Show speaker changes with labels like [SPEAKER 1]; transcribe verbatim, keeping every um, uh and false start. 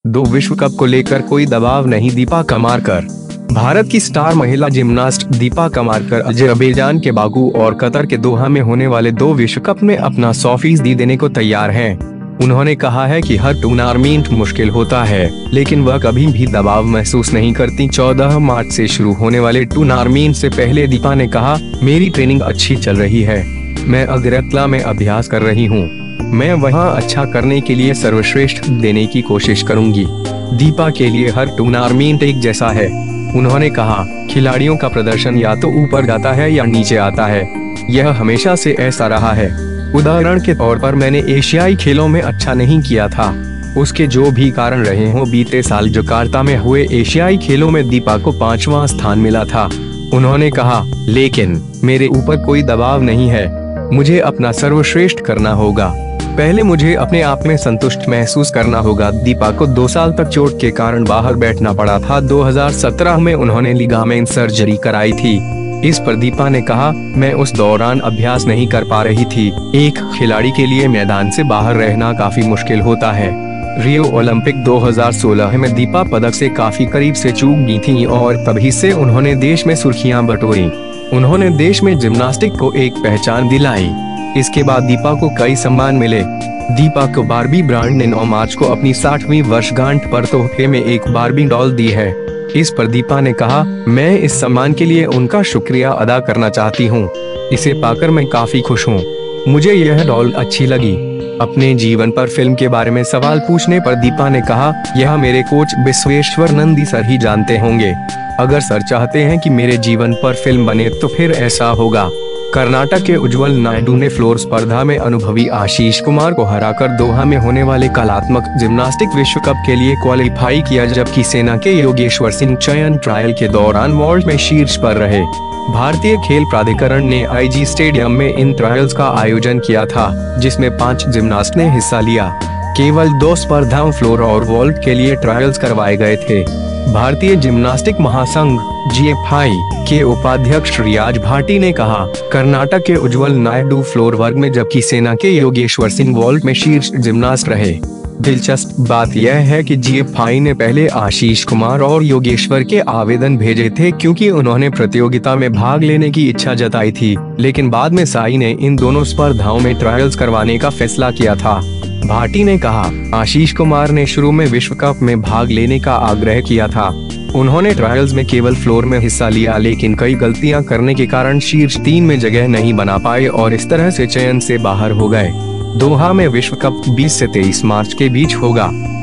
[SPEAKER 1] दो विश्व कप को लेकर कोई दबाव नहीं। दीपा कर्माकर। भारत की स्टार महिला जिम्नास्ट दीपा कर्माकर अजरबैजान के बाकू और कतर के दोहा में होने वाले दो विश्व कप में अपना सौ फीसदी देने को तैयार हैं। उन्होंने कहा है कि हर टूर्नामेंट मुश्किल होता है, लेकिन वह कभी भी दबाव महसूस नहीं करती। चौदह मार्च से शुरू होने वाले टूर्नामेंट से पहले दीपा ने कहा, मेरी ट्रेनिंग अच्छी चल रही है। मैं अगरतला में अभ्यास कर रही हूँ। मैं वहाँ अच्छा करने के लिए सर्वश्रेष्ठ देने की कोशिश करूंगी। दीपा के लिए हर टूर्नामेंट एक जैसा है। उन्होंने कहा, खिलाड़ियों का प्रदर्शन या तो ऊपर जाता है या नीचे आता है। यह हमेशा से ऐसा रहा है। उदाहरण के तौर पर मैंने एशियाई खेलों में अच्छा नहीं किया था। उसके जो भी कारण रहे हों, बीते साल जकार्ता में हुए एशियाई खेलों में दीपा को पांचवा स्थान मिला था। उन्होंने कहा, लेकिन मेरे ऊपर कोई दबाव नहीं है। मुझे अपना सर्वश्रेष्ठ करना होगा। पहले मुझे अपने आप में संतुष्ट महसूस करना होगा। दीपा को दो साल तक चोट के कारण बाहर बैठना पड़ा था। दो हज़ार सत्रह में उन्होंने लिगामेंट सर्जरी कराई थी। इस पर दीपा ने कहा, मैं उस दौरान अभ्यास नहीं कर पा रही थी। एक खिलाड़ी के लिए मैदान से बाहर रहना काफी मुश्किल होता है। रियो ओलंपिक दो हज़ार सोलह में दीपा पदक से काफी करीब से चूक गई थी और तभी से उन्होंने देश में सुर्खियां बटोरी। उन्होंने देश में जिम्नास्टिक को एक पहचान दिलाई। इसके बाद दीपा को कई सम्मान मिले। दीपा को बारबी ब्रांड ने नौ मार्च को अपनी साठवीं वर्षगांठ पर तोहफे में एक बारबी डॉल दी है। इस पर दीपा ने कहा, मैं इस सम्मान के लिए उनका शुक्रिया अदा करना चाहती हूँ। इसे पाकर मैं काफी खुश हूँ। मुझे यह डॉल अच्छी लगी। अपने जीवन पर फिल्म के बारे में सवाल पूछने पर दीपा ने कहा, यह मेरे कोच विश्वेश्वर नंदी सर ही जानते होंगे। अगर सर चाहते हैं कि मेरे जीवन पर फिल्म बने तो फिर ऐसा होगा। कर्नाटक के उज्जवल नायडू ने फ्लोर स्पर्धा में अनुभवी आशीष कुमार को हराकर दोहा में होने वाले कलात्मक जिम्नास्टिक विश्व कप के लिए क्वालिफाई किया, जबकि सेना के योगेश्वर सिंह चयन ट्रायल के दौरान वर्ल्ड में शीर्ष पर रहे। भारतीय खेल प्राधिकरण ने आईजी स्टेडियम में इन ट्रायल्स का आयोजन किया था, जिसमें पांच जिम्नास्ट ने हिस्सा लिया। केवल दो स्पर्धाओं फ्लोर और वॉल्ट के लिए ट्रायल्स करवाए गए थे। भारतीय जिम्नास्टिक महासंघ जी एफ आई के उपाध्यक्ष रियाज भाटी ने कहा, कर्नाटक के उज्जवल नायडू फ्लोर वर्ग में जबकि सेना के योगेश्वर सिंह वॉल्ट में शीर्ष जिम्नास्ट रहे। दिलचस्प बात यह है कि जी एफ आई ने पहले आशीष कुमार और योगेश्वर के आवेदन भेजे थे क्योंकि उन्होंने प्रतियोगिता में भाग लेने की इच्छा जताई थी, लेकिन बाद में साई ने इन दोनों स्पर्धाओं में ट्रायल्स करवाने का फैसला किया था। भाटी ने कहा, आशीष कुमार ने शुरू में विश्व कप में भाग लेने का आग्रह किया था। उन्होंने ट्रायल्स में केवल फ्लोर में हिस्सा लिया, लेकिन कई गलतियां करने के कारण शीर्ष तीन में जगह नहीं बना पाए और इस तरह से चयन से बाहर हो गए। दोहा में विश्व कप बीस से तेईस मार्च के बीच होगा।